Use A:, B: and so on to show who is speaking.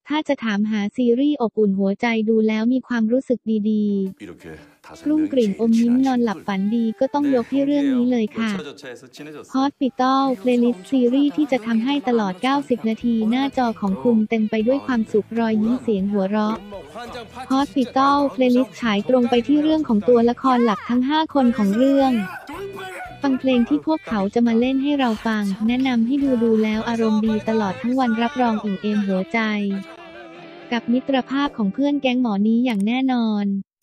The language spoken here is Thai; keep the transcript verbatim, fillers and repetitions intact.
A: ถ้าจะถามหาซีรีส์อบอุ่นหัวใจดูแล้วมีความรู้สึกดีๆกรุ้งกริ่งอมยิ้มนอนหลับฝันดีก็ต้องยกให้เรื่องนี้เลยค่ะ Hospital Playlist ซีรีส์ที่จะทำให้ตลอดเก้าสิบนาทีหน้าจอของคุณเต็มไปด้วยความสุขรอยยิ้มเสียงหัวเราะ Hospital Playlist ฉายตรงไปที่เรื่องของตัวละครหลักทั้งห้าคนของเรื่องฟังเพลงที่พวกเขาจะมาเล่นให้เราฟังแนะนำให้ดูดูแล้วอารมณ์ดีตลอดทั้งวันรับรองอิ่มเอมหัวใจกับมิตรภาพของเพื่อนแก๊งหมอนี้อย่างแน่นอน